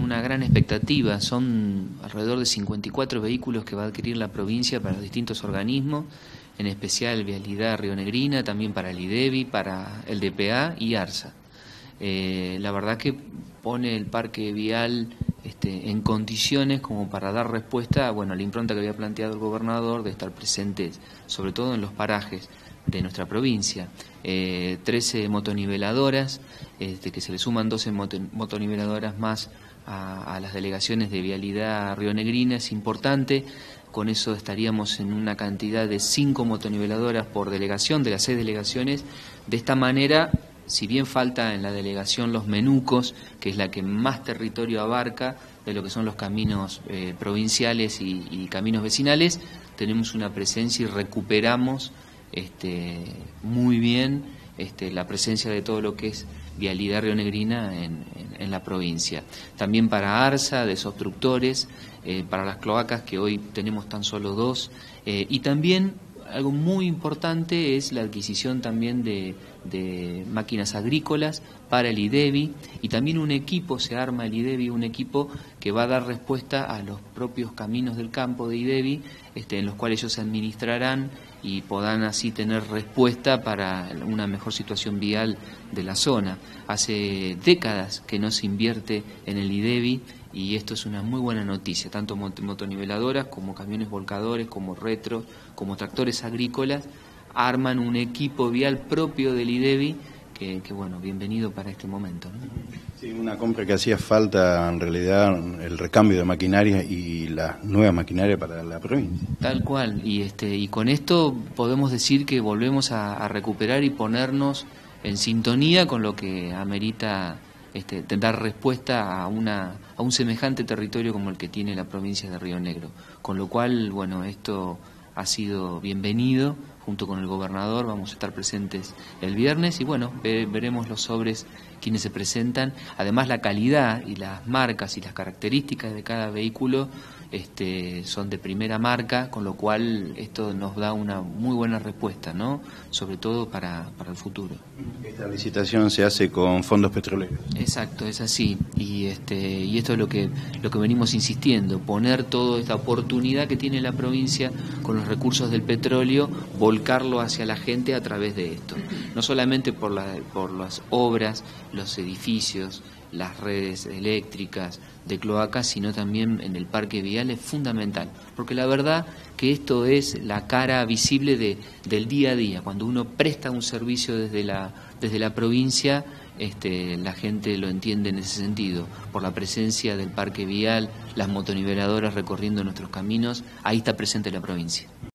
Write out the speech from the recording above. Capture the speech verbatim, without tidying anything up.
una gran expectativa. Son alrededor de cincuenta y cuatro vehículos que va a adquirir la provincia para los distintos organismos, en especial Vialidad Rionegrina, también para el IDEVI, para el D P A y ARSA. Eh, la verdad que pone el parque vial este, en condiciones como para dar respuesta bueno, a la impronta que había planteado el gobernador de estar presentes, sobre todo en los parajes de nuestra provincia. Eh, trece motoniveladoras, este, que se le suman doce moto, motoniveladoras más a, a las delegaciones de Vialidad Rionegrina, es importante. Con eso estaríamos en una cantidad de cinco motoniveladoras por delegación, de las seis delegaciones. De esta manera, si bien falta en la delegación Los Menucos, que es la que más territorio abarca de lo que son los caminos eh, provinciales y, y caminos vecinales, tenemos una presencia y recuperamos este, muy bien este, la presencia de todo lo que es Vialidad Rionegrina en, en, en la provincia. También para ARSA, desobstructores, eh, para las cloacas, que hoy tenemos tan solo dos, eh, y también algo muy importante es la adquisición también de, de máquinas agrícolas para el IDEVI, y también un equipo, se arma el IDEVI, un equipo que va a dar respuesta a los propios caminos del campo de IDEVI, este, en los cuales ellos se administrarán y podrán así tener respuesta para una mejor situación vial de la zona. Hace décadas que no se invierte en el IDEVI y esto es una muy buena noticia, tanto motoniveladoras como camiones volcadores, como retros, como tractores agrícolas, arman un equipo vial propio del IDEVI que, que bueno, bienvenido para este momento, ¿no? Sí, una compra que hacía falta en realidad, el recambio de maquinaria y la nueva maquinaria para la provincia. Tal cual, y este y con esto podemos decir que volvemos a, a recuperar y ponernos en sintonía con lo que amerita este, dar respuesta a una a un semejante territorio como el que tiene la provincia de Río Negro. Con lo cual, bueno, esto ha sido bienvenido. Junto con el gobernador vamos a estar presentes el viernes y bueno, ve, veremos los sobres quienes se presentan. Además, la calidad y las marcas y las características de cada vehículo este, son de primera marca, con lo cual esto nos da una muy buena respuesta, ¿no? Sobre todo para, para el futuro. Esta licitación se hace con fondos petroleros. Exacto, es así. Y este y esto es lo que lo que venimos insistiendo, poner toda esta oportunidad que tiene la provincia con los recursos del petróleo, volcarlo hacia la gente a través de esto. No solamente por la, por las obras, los edificios, las redes eléctricas, de cloacas, sino también en el parque vial es fundamental, porque la verdad que esto es la cara visible de, del día a día. Cuando uno presta un servicio desde la, desde la provincia, este, la gente lo entiende en ese sentido, por la presencia del parque vial, las motoniveladoras recorriendo nuestros caminos, ahí está presente la provincia.